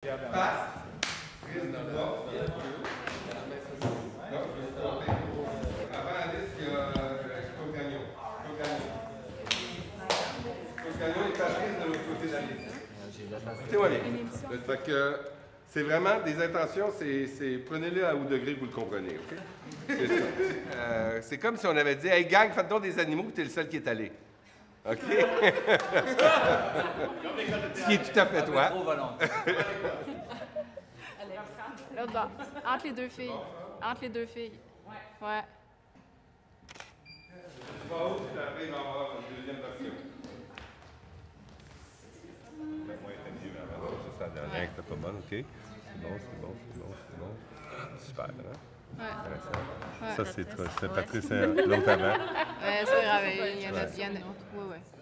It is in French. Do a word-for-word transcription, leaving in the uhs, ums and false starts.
Passe. Prise de bras. Non, je vais te porter. Avant Alice, il y a Claude Gagnon. Claude Gagnon. Claude Gagnon est Patrice de l'autre côté d'Alice. C'est moi, bien. Fait que c'est vraiment des intentions, c'est prenez-le à où degré vous le comprenez, OK? C'est ça. Euh, c'est comme si on avait dit, hey gang, faites donc des animaux, puis t'es le seul qui est allé. OK? Ce qui est tout à fait toi. L'autre bord. Entre les deux filles. Entre les deux filles. Ouais. Tu vas où, tu arrives à avoir une deuxième version. Moi, était mieux avant. Ça, c'est la dernière qui était pas bonne, OK? C'est bon, c'est bon, c'est bon, c'est bon. Super, hein? Ouais. Ça, c'est Patrice, l'autre avant. Ouais, c'est grave. Il y en a, il y en a. Ouais, ouais.